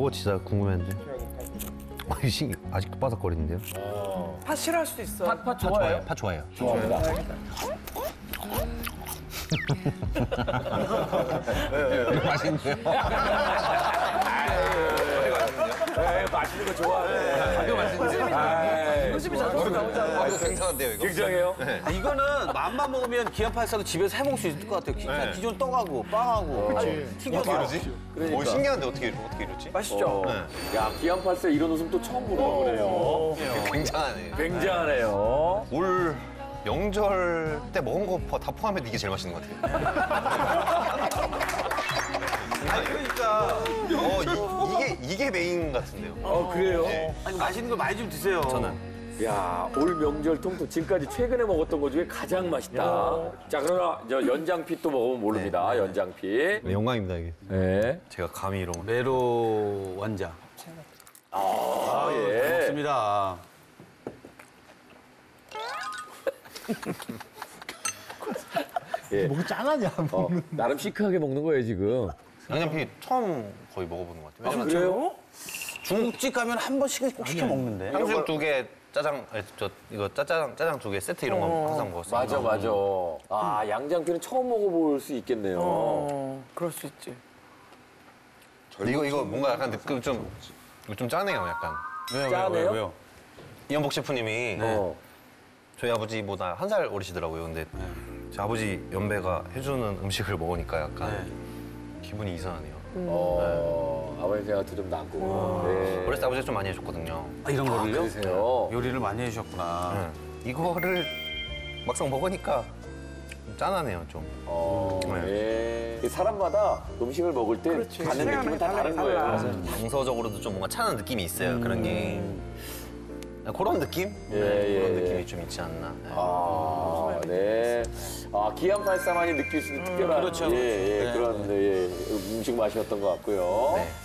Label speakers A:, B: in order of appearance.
A: 요거 진짜 궁금했는데. 이게 아직도 바삭거리는데요?
B: 팥 싫어할 수도 있어.
C: 팥 좋아해요?
A: 팥 좋아해요.
C: 좋아합니다.
A: 맛있네요.
C: 네, 맛있는 거 좋아해.
A: 이거 맛있는데.
B: 요즘에 자주 나오잖아.
A: 이거 굉장한데요, 이거?
C: 굉장해요?
D: 이거는 맘만 먹으면 기안팔사도 집에서 해먹을 수 있을 것 같아요. 그냥 기존 떡하고 빵하고 튀겨서.
A: 어떻게 이러지?
C: 그러니까.
A: 신기한데 어떻게 이러지?
B: 맛있죠?
C: 야, 기안팔사 이런 웃음 또 처음 보는 거네요.
A: 굉장하네요.
C: 굉장하네요.
A: 올 명절 때 먹은 거 다 포함해도 이게 제일 맛있는 것 같아요. 아니, 그러니까 이게 메인 같은데요.
C: 그래요?
D: 아니, 맛있는 거 많이 좀 드세요.
A: 저는.
C: 야, 올 명절 통통 지금까지 최근에 먹었던 것 중에 가장 맛있다. 자, 그러나 저 연장피 또 먹으면 모릅니다. 연장피.
A: 네, 영광입니다, 이게.
C: 네.
A: 제가 감히 이런 거.
D: 메로 완자.
C: 예.
D: 좋습니다.
C: 예.
E: 뭐가 짠하냐.
C: 나름 시크하게 먹는 거예요, 지금.
A: 양념피 처음 거의 먹어보는 것 같아요. 왜냐면
C: 그래요?
D: 중국집 가면 한 번씩은 꼭 시켜 먹는데.
A: 탕수육 2개, 짜장, 이거 짜장 2개 세트 이런 거 항상 먹었어요.
C: 맞아, 맞아. 아, 양장피는 처음 먹어볼 수 있겠네요.
B: 그럴 수 있지.
A: 근데 이거 뭔가 약간 느낌 이거 좀 짜네요, 약간.
C: 짜네요?
D: 왜요?
A: 이현복 셰프님이
C: 어.
A: 저희 아버지보다 1살 어리시더라고요. 근데 제 아버지 연배가 해주는 음식을 먹으니까 약간 기분이 이상하네요.
C: 아버님 생각도 좀 나고. 네.
A: 어렸을 때 아버지가 좀 많이 해줬거든요.
D: 아, 이런 거를요?
C: 그러세요?
D: 요리를 많이 해주셨구나.
A: 이거를 막상 먹으니까 좀 짠하네요, 좀.
C: 네. 사람마다 음식을 먹을 때 받는 느낌은 다 다른 거예요.
A: 정서적으로도 좀 뭔가 차는 느낌이 있어요, 그런 게. 그런 느낌?
C: 예,
A: 그런
C: 예.
A: 느낌이 좀 있지 않나. 네.
C: 아, 네. 아, 기안팔사만이 느낄 수 있는 특별한
D: 그렇죠,
C: 예, 예,
D: 그렇죠.
C: 그런 예, 음식 맛이었던 것 같고요.
A: 네.